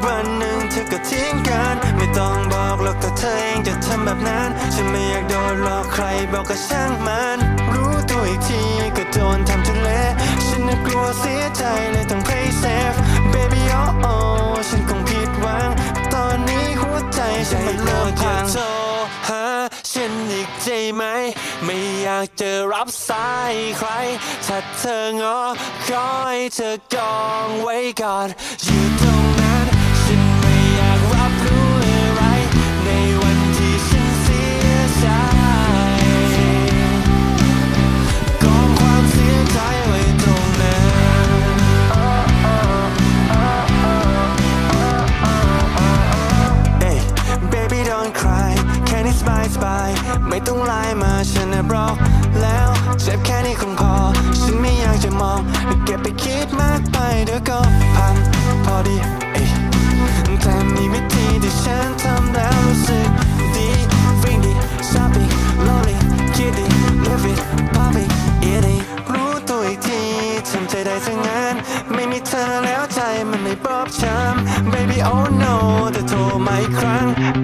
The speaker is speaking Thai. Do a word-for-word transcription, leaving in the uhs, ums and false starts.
วันหนึ่งเธอก็ทิ้งกันไม่ต้องบอกหรอกแต่เธอเองจะทำแบบนั้นฉันไม่อยากโดนหลอกใครบอกก็ช่างมันรู้ตัวอีกทีก็โดนทำทุเลฉันน่ะกลัวเสียใจเลยต้อง play safe baby oh oh ฉันคงผิดหวังตอนนี้หัวใจฉันมันเริ่มพังโทรหาฉันอีกใจไหมไม่อยากจะรับสายใครถ้าเธองอขอให้เธอกองไว้ก่อนอยู่ตรงนั้นฉันไม่อยากรับรู้อะไรในวันที่ฉันเสียใจกองความเสียใจไว้ตรงนั้นเอ้ย baby don't cry แค่นี้สบายสบายไม่ต้องไลน์มาฉันน่ะบล็อกแล้วเจ็บแค่นี้คงพอฉันไม่อยากจะมองเก็บไปคิดมากไปเดี๋ยวก็พังพอดีเอ้ยแต่มีวิธีที่ฉันทำแล้วรู้สึกดีวิ่งดี shopping lonely คิดดี live it pop it eat it รู้ตัวอีกทีทำใจได้ซะงั้นไม่มีเธอแล้วใจมันไม่บอบช้ำ baby oh no แต่โทรมาอีกครั้ง